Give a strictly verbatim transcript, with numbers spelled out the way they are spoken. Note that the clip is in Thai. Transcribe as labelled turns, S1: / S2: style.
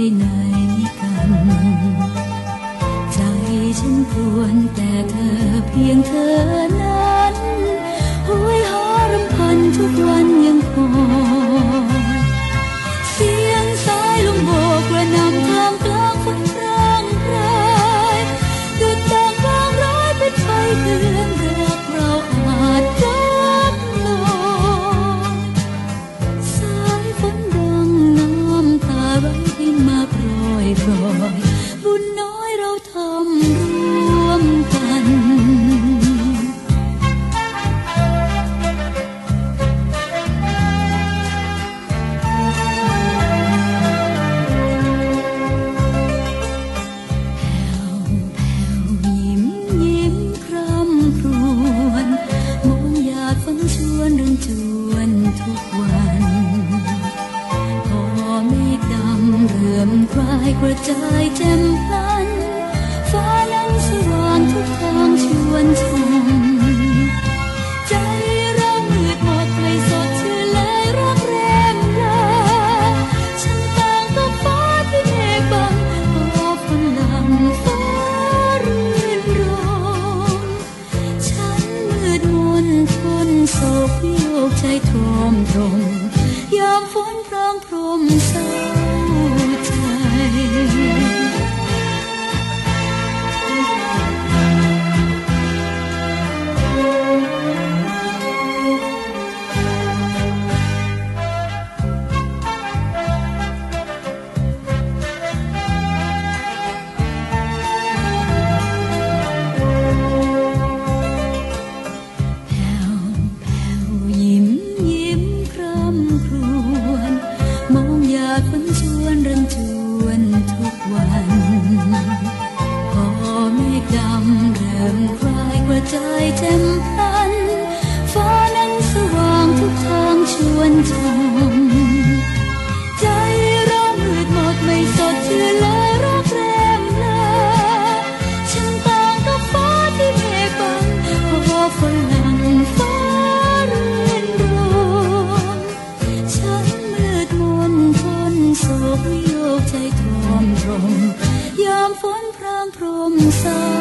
S1: ไหนกันใจฉันครวญแต่เธอเพียงเธอนั้นโหยหารำพันทุกวันยังคอยเสียงสายลมโบกกระหน่ำท่ามกลางฝนพรางพรายดุจดังวางร้ายเป็นไฟเตือนรักเราอาจรักลอยสายฝนดังน้ำตาไหลมาโปรยโปรยบุญน้อยเราทำร่วมกันทุกวันพอเมฆดำเรื่อมคลายกระจายแจ่มพลันฟ้านั้นสว่างทุกทางชวนชมใจเรามืดหมดไม่สดชื่นเลยรักแรมลาฉันต่างกับฟ้าที่เมฆบังพอฝนหลั่งฟ้ารื่นรมฉันมืดมนทนโศกโยกใจทรมทรมยามฝนพรางพรมเศร้าใจฝันชวนรันจวนทุกวันพอเมฆดำเริ่มคลายกระจายแจ่มพลันฟ้านั้นสว่างทุกทางชวนชมใจเรามืดหมดไม่สดชื่นเลยรักแรมลาฉันต่างกับฟ้าที่เมฆบังพอฝนหลั่งฟ้ารื่นรมฉันมืดมนทนโศกโยกใจทรมทรมยามฝนพรางพรมเศร้า